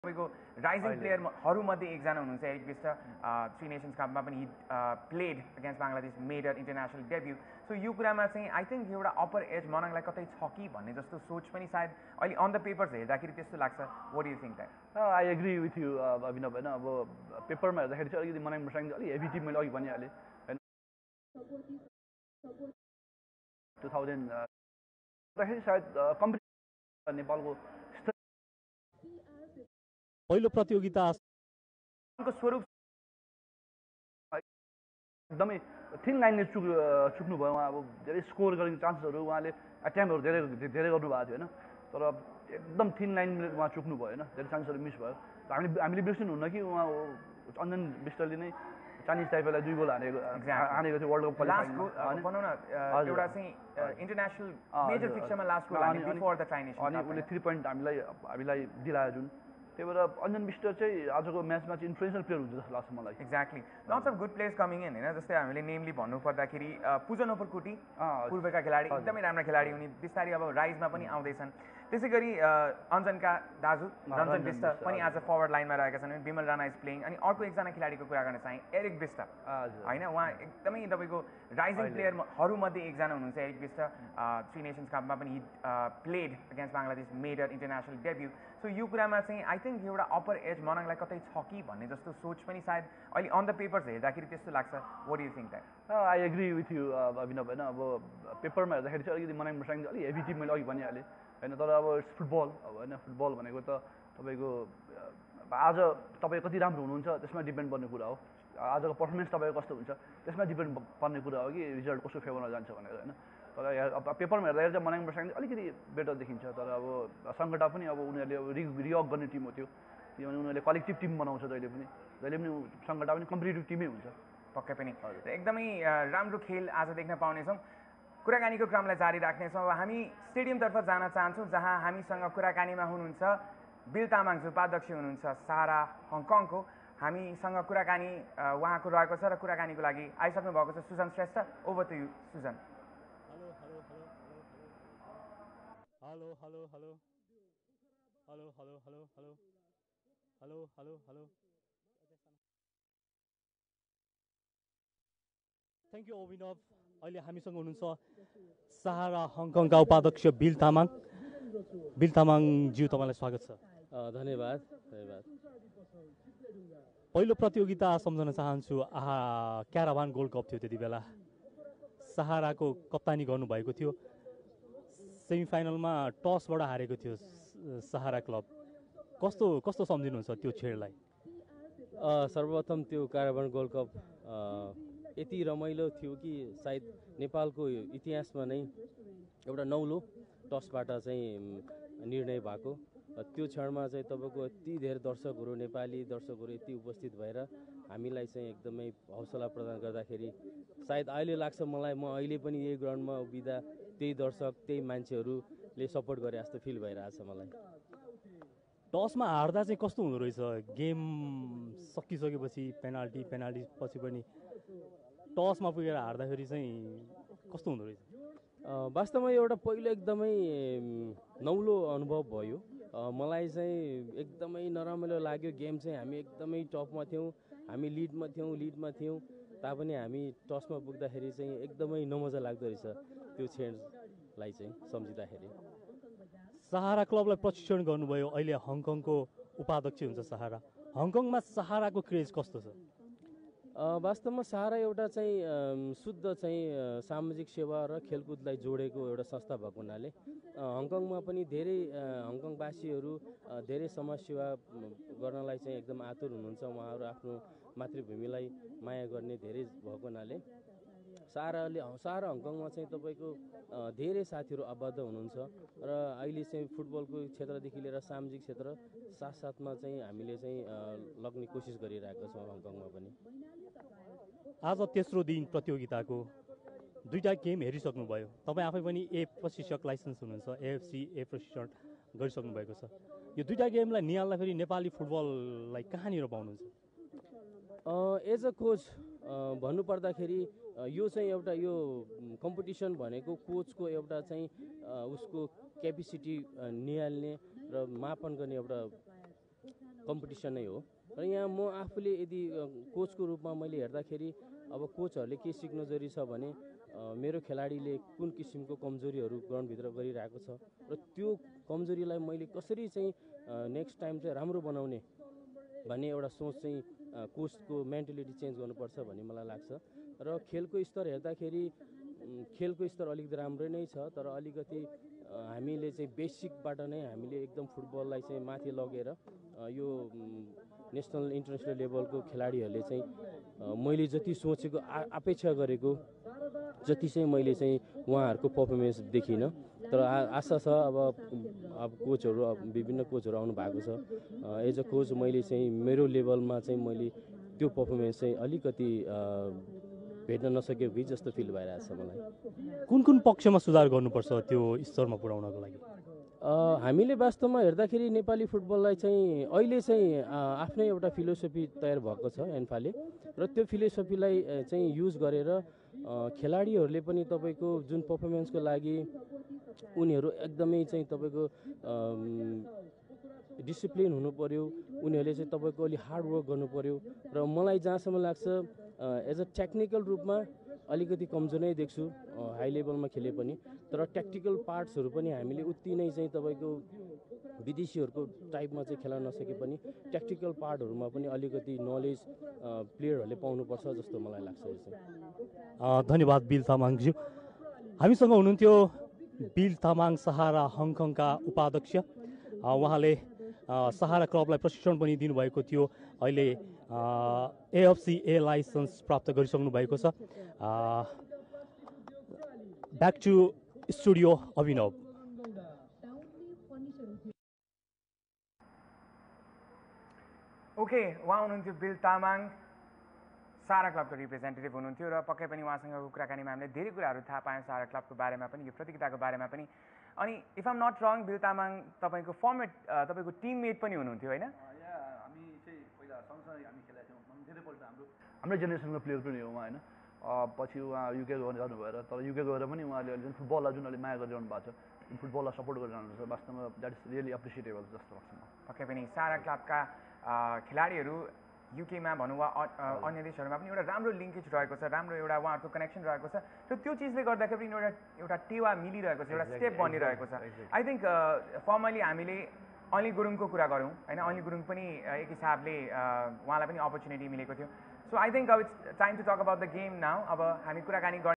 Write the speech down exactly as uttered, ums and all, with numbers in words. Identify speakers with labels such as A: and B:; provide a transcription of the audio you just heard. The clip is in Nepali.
A: तपाईँको राइजिङ प्लेयरहरूमध्ये एकजना हुनुहुन्छ एरिक बिस्ट थ्री नेसन्स कपमा पनि he played against Bangladesh made uh international debut so यो कुरामा चाहिँ आई थिङ्क एउटा अप्पर एज मनाङलाई कतै छ कि भन्ने जस्तो सोच पनि सायद अहिले अन द पेपर्स हेर्दाखेरि त्यस्तो लाग्छ what do you think that
B: I agree with you Abhinav होइन अब पेपरमा हेर्दाखेरि चाहिँ अलिकति मनाङ मसाङ अलिक हेभी टिम मैले अघि भनिहालेँ होइन टु थाउजन्ड सायद कम्पिटिसन नेपालको
C: पहिलो प्रतियोगिता
A: स्वरूप
B: एकदमै थिन लाइनले चुक चुक्नुभयो उहाँ अब धेरै स्कोर गर्ने चान्सेसहरू उहाँले एटेम्पहरू धेरै धेरै गर्नुभएको थियो होइन तर एकदम थिन लाइनले उहाँ चुक्नुभयो होइन धेरै चान्सहरू मिस भयो हामीले हामीले बिर्सिनुहुन्न कि उहाँ अञ्जन विष्टले नै चाइनिज टाइपलाई दुई गोल हानेको हानेको थियो वर्ल्ड कप
A: एउटा चाहिँ इन्टरनेसनल मेजर फिक्चरमा लास्ट गोल हाने बिफोर द ट्राई नेसन
B: अनि उसले थ्री पोइन्ट हामीलाई हामीलाई दिलायो जुन त्यही भएर अञ्जन विष्ट चाहिँ आजको म्याचमा चाहिँ इन्फ्लुएन्सर प्लेयर हुन्छ जस्तो लाग्छ मलाई
A: exactly lots of good players coming in होइन जस्तै हामीले नेमली भन्नुपर्दाखेरि पूजन ओपरकुटी पूर्वका खेलाडी एकदमै राम्रो खेलाडी उनी बिस्तारै अब राइजमा पनि आउँदैछन् त्यसै गरी अञ्जनका दाजु रञ्जन विष्ट पनि आज फरवर्ड लाइनमा रहेका छन् विमल राणा इज प्लेइङ अनि अर्को एकजना खेलाडीको कुरा गर्न चाहेँ एरिक विष्ट होइन उहाँ एकदमै तपाईँको राइजिङ प्लेयरहरूमध्ये एकजना हुनुहुन्छ एरिक विष्ट थ्री नेसन्स कपमा पनि he played against Bangladesh made uh international debut so यो कुरामा चाहिँ आई थिङ्क एउटा अप्पर एज मनाङलाई कतै छ कि भन्ने जस्तो सोच पनि सायद अहिले अन द पेपर्स हेर्दाखेरि त्यस्तो लाग्छ what do you think that
B: I agree with you Abhinav होइन अब पेपरमा हेर्दाखेरि चाहिँ अलिकति मनाङ मसाङ अलिक हेभी टिम मैले अघि भनिहालेँ होइन तर अब फुटबल अब होइन फुटबल भनेको त तपाईँको आज तपाईँ कति राम्रो हुनुहुन्छ त्यसमा डिपेन्ड पर्ने कुरा हो आजको पर्फर्मेन्स तपाईँको कस्तो हुन्छ त्यसमा डिपेन्ड पर्ने कुरा हो कि रिजल्ट कस्तो फेभरमा जान्छ भनेर होइन तर अब पेपरमा हेर्दाखेरि चाहिँ मनाङ मसाङ अलिकति बेटर देखिन्छ तर अब सङ्गठा पनि अब उनीहरूले अब रि रिअक गर्ने टिम हो त्यो किनभने उनीहरूले कलेक्टिभ टिम बनाउँछ जहिले पनि जहिले पनि सङ्गठा पनि कम्पिटेटिभ टिमै हुन्छ
A: पक्कै पनि एकदमै राम्रो खेल आज देख्न पाउनेछौँ कुराकानीको क्रमलाई जारी राख्नेछौँ अब हामी स्टेडियमतर्फ जान चाहन्छौँ जहाँ हामीसँग कुराकानीमा हुनुहुन्छ बिल तामाङ जो उपाध्यक्ष हुनुहुन्छ सारा हङकङको हामीसँग कुराकानी उहाँको रहेको छ र कुराकानीको लागि आइसक्नु भएको छ Sujan Shrestha over to you Sujan
C: hello hello hello hello hello hello hello hello hello hello thank you Abhinav अहिले हामीसँग हुनुहुन्छ सहारा हङकङका उपाध्यक्ष बिल तामाङ बिल तामाङज्यू तपाईँलाई स्वागत छ
D: धन्यवाद धन्यवाद
C: पहिलो प्रतियोगिता सम्झन चाहन्छु आहा क्याराभान गोल्ड कप थियो त्यति बेला सहाराको कप्तानी गर्नुभएको थियो सेमी फाइनलमा टसबाट हारेको थियो सहारा क्लब कस्तो कस्तो सम्झिनुहुन्छ त्यो खेललाई
D: सर्वप्रथम त्यो क्याराभान गोल्ड कप यति रमाइलो थियो कि सायद नेपालको इतिहासमा नै एउटा नौलो टसबाट चाहिँ निर्णय भएको त्यो क्षणमा चाहिँ तपाईँको यति धेरै दर्शकहरू नेपाली दर्शकहरू यति उपस्थित भएर हामीलाई चाहिँ एकदमै हौसला प्रदान गर्दाखेरि सायद अहिले लाग्छ मलाई म अहिले पनि यही ग्राउन्डमा उभिँदा त्यही दर्शक त्यही मान्छेहरूले सपोर्ट गरे जस्तो फिल भइरहेछ मलाई
C: टसमा हार्दा चाहिँ कस्तो हुँदो रहेछ गेम सकिसकेपछि पेनाल्टी पेनाल्टी पछि पनि टसमा पुगेर हार्दाखेरि चाहिँ कस्तो हुँदो रहेछ
D: वास्तवमा एउटा पहिलो एकदमै नौलो अनुभव भयो मलाई चाहिँ एकदमै नराम्रो लाग्यो गेम चाहिँ हामी एकदमै टपमा थियौँ हामी लिडमा थियौँ लिडमा थियौँ तापनि हामी टसमा पुग्दाखेरि चाहिँ एकदमै नमजा लाग्दो रहेछ त्यो क्षणलाई चाहिँ सम्झिँदाखेरि
C: सहारा क्लबलाई प्रशिक्षण गर्नुभयो अहिले हङकङको उपाध्यक्ष हुन्छ सहारा हङकङमा सहाराको क्रेज कस्तो छ
D: वास्तवमा सहारा एउटा चाहिँ शुद्ध चाहिँ सामाजिक सेवा र खेलकुदलाई जोडेको एउटा संस्था भएको हुनाले हङकङमा पनि धेरै हङकङवासीहरू धेरै समाजसेवा गर्नलाई चाहिँ एकदम आतुर हुनुहुन्छ उहाँहरू आफ्नो मातृभूमिलाई माया गर्ने धेरै भएको हुनाले सहाराले सहारा हङकङमा चाहिँ तपाईँको धेरै साथीहरू आबद्ध हुनुहुन्छ र अहिले चाहिँ फुटबलको क्षेत्रदेखि लिएर सामाजिक क्षेत्र साथसाथमा चाहिँ हामीले चाहिँ लग्ने कोसिस गरिरहेका छौँ हङकङमा पनि
C: आज तेस्रो दिन प्रतियोगिताको दुईवटा गेम हेरिसक्नुभयो तपाईँ आफै पनि ए प्रशिक्षक लाइसेन्स हुनुहुन्छ एएफसी ए प्रशिक्षण गरिसक्नु भएको छ यो दुईवटा गेमलाई निहाल्दाखेरि नेपाली फुटबललाई कहाँनिर पाउनुहुन्छ
D: एज अ कोच भन्नुपर्दाखेरि यो चाहिँ एउटा यो कम्पिटिसन भनेको कोचको एउटा चाहिँ उसको क्यापेसिटी निहाल्ने र मापन गर्ने एउटा कम्पिटिसन नै हो र यहाँ म आफूले यदि कोचको रूपमा मैले हेर्दाखेरि अब कोचहरूले के सिक्न जरुरी छ भने मेरो खेलाडीले कुन किसिमको कमजोरीहरू ग्राउन्डभित्र गरिरहेको छ र त्यो कमजोरीलाई मैले कसरी चाहिँ नेक्स्ट टाइम चाहिँ राम्रो बनाउने भन्ने एउटा सोच चाहिँ कोचको मेन्टालिटी चेन्ज गर्नुपर्छ भन्ने मलाई लाग्छ र खेलको स्तर हेर्दाखेरि खेलको स्तर अलिकति राम्रै नै छ तर अलिकति हामीले चाहिँ बेसिकबाट नै हामीले एकदम फुटबललाई चाहिँ माथि लगेर यो नेसनल इन्टरनेसनल लेभलको खेलाडीहरूले चाहिँ मैले जति सोचेको अपेक्षा गरेको जति चाहिँ मैले चाहिँ उहाँहरूको पर्फर्मेन्स देखिनँ तर आशा छ अब अब कोचहरू विभिन्न कोचहरू आउनु भएको छ एज अ कोच मैले चाहिँ मेरो लेभलमा चाहिँ मैले त्यो पर्फर्मेन्स चाहिँ अलिकति भेट्न नसकेको कि जस्तो फिल भइरहेको छ मलाई
C: कुन कुन पक्षमा सुधार गर्नुपर्छ त्यो स्तरमा पुर्याउनको लागि
D: हामीले वास्तवमा हेर्दाखेरि नेपाली फुटबललाई चाहिँ अहिले चाहिँ आफ्नै एउटा फिलोसफी तयार भएको छ एन्फाले र त्यो फिलोसफीलाई चाहिँ युज गरेर खेलाडीहरूले पनि तपाईँको जुन पर्फर्मेन्सको लागि उनीहरू एकदमै चाहिँ तपाईँको डिसिप्लिन हुनु पर्यो उनीहरूले चाहिँ तपाईँको अलि हार्ड वर्क गर्नु पर्यो र मलाई जहाँसम्म लाग्छ एज अ टेक्निकल रूपमा अलिकति कमजोर नै देख्छु हाई लेभलमा खेले पनि तर टेक्टिकल पार्ट्सहरू पनि हामीले उति नै चाहिँ तपाईँको विदेशीहरूको टाइपमा चाहिँ खेल्न नसके पनि टेक्टिकल पार्टहरूमा पनि अलिकति नलेज प्लेयरहरूले पाउनुपर्छ जस्तो मलाई लाग्छ यो चाहिँ
C: धन्यवाद बिल तामाङज्यू हामीसँग हुनुहुन्थ्यो बिल तामाङ सहारा हङकङका उपाध्यक्ष उहाँले सहारा क्लबलाई प्रशिक्षण पनि दिनुभएको थियो अहिले एएफसी ए लाइसेन्स प्राप्त गरिसक्नु भएको छ back to studio Abhinav
A: okay उहाँ हुनुहुन्थ्यो बिल तामाङ सारा क्लबको रिप्रेजेन्टेटिभ हुनुहुन्थ्यो र पक्कै पनि उहाँसँगको कुराकानीमा हामीले धेरै कुराहरू थाहा पायौँ सारा क्लबको बारेमा पनि यो प्रतियोगिताको बारेमा पनि अनि if I'm not wrong Bill Tamang तपाईँको फर्मेट तपाईँको टिममेट पनि हुनुहुन्थ्यो होइन
B: हामी चाहिँ पहिला सँगसँगै हामी खेलेका थियौँ धेरैपल्ट हाम्रो हाम्रै जेनेरेसनको प्लेयर पनि हो उहाँ होइन पछि उहाँ युके गएर जानु भएर तर युके गएर पनि उहाँले अहिले जुन फुटबललाई जुन अहिले माया गरिरहनु भएको छ फुटबललाई सपोर्ट गरिरहनु छ वास्तवमा द्याट इज रियली एप्रिसिएटेबल जस्तो लाग्छ मलाई
A: पक्कै पनि सारा क्लबका खेलाडीहरू युकेमा भनौँ वा अन्य देशहरूमा पनि एउटा राम्रो लिङ्केज रहेको छ राम्रो एउटा उहाँहरूको कनेक्सन रहेको छ र त्यो चिजले गर्दाखेरि पनि एउटा एउटा टेवा मिलिरहेको छ एउटा स्टेप बनिरहेको छ आई थिङ्क फर्मली हामीले अनिल गुरुङको कुरा गरौँ होइन अनिल गुरुङ पनि एक हिसाबले उहाँलाई पनि अपर्च्युनिटी मिलेको थियो सो आई थिङ्क अब it's time to talk about the game now अब हामी कुराकानी